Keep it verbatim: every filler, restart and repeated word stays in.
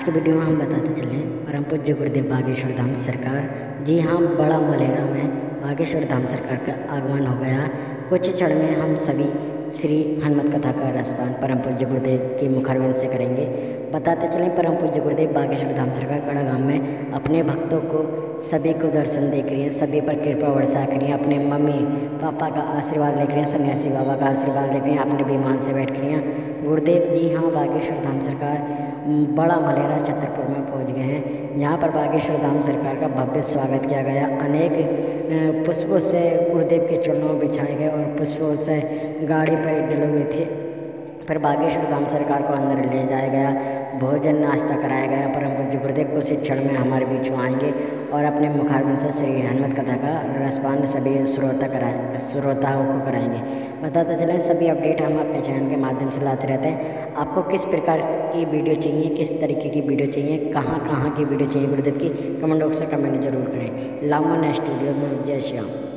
आज के वीडियो में हम बताते चले परम पूज्य गुरुदेव बागेश्वर धाम सरकार। जी हाँ, बड़ा मलेरा में बागेश्वर धाम सरकार का आगमन हो गया। कुछ क्षण में हम सभी श्री हनुमत कथा का रसपान परम पूज्य गुरुदेव के मुखारविंद से करेंगे। बताते चले परम पूज्य गुरुदेव बागेश्वर धाम सरकार कड़ा गाँव में अपने भक्तों को सभी को दर्शन देख रही हैं, सभी पर कृपा वर्षा करी हैं, अपने मम्मी पापा का आशीर्वाद लेकर हैं, सन्यासी बाबा का आशीर्वाद लेकर हैं, अपने विमान से बैठ कर हैं गुरुदेव। जी हाँ, बागेश्वर धाम सरकार बड़ा मलेरा छतरपुर में पहुंच गए हैं, जहाँ पर बागेश्वर धाम सरकार का भव्य स्वागत किया गया। अनेक पुष्पों से गुरुदेव के चरणों में बिछाए गए और पुष्पों से गाड़ी पर डले हुए थे। फिर बागेश्वर धाम सरकार को अंदर ले जाया गया, भोजन नाश्ता कराया गया। परम पूज्य गुरुदेव कुछ क्षण में हमारे बीच में आएंगे और अपने मुखारविंद से श्री हनुमत कथा का रसपान सभी श्रोता कराए श्रोताओं को कराएंगे। बताते चलें सभी अपडेट हम अपने चैनल के माध्यम से लाते रहते हैं। आपको किस प्रकार की वीडियो चाहिए, किस तरीके की वीडियो चाहिए, कहाँ कहाँ की वीडियो चाहिए गुरुदेव की, कमेंट बॉक्स में कमेंट जरूर करें। लामो नेक्स्ट वीडियो में। जय श्री राम।